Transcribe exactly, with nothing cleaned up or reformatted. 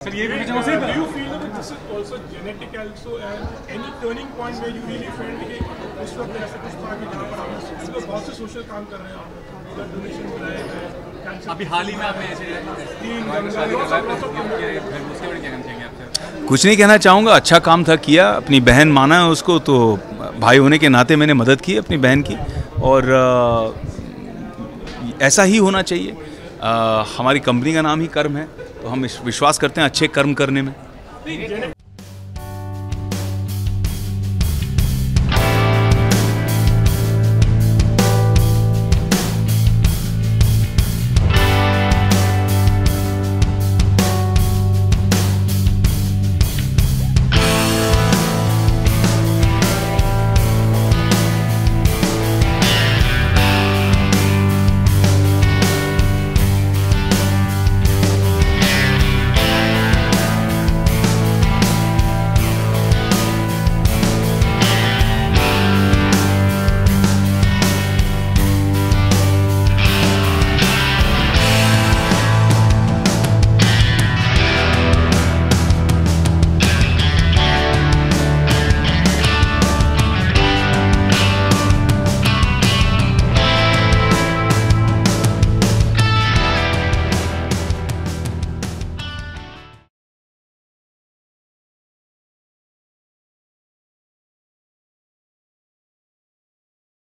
Sir ये भी पूछना sir, Do you feel that this is also genetic also and any turning point where you really felt कि उस वक्त ऐसा कुछ था कि जहाँ पर आप लोग बहुत से सोशल काम कर रहे हैं, आप ब्लड डोनेशन कराए हैं, अभी हाल ही में आपने ऐसे शादी करवाया, फिर उसके बारे में क्या कहना चाहेंगे आप? कुछ नहीं कहना चाहूँगा, अच्छा काम था किया, अपनी बहन माना है उसको, तो भाई होने के नाते मैंने मदद की अपनी बहन की, और आ, ऐसा ही होना चाहिए। आ, हमारी कंपनी का नाम ही कर्म है, तो हम विश्वास करते हैं अच्छे कर्म करने में।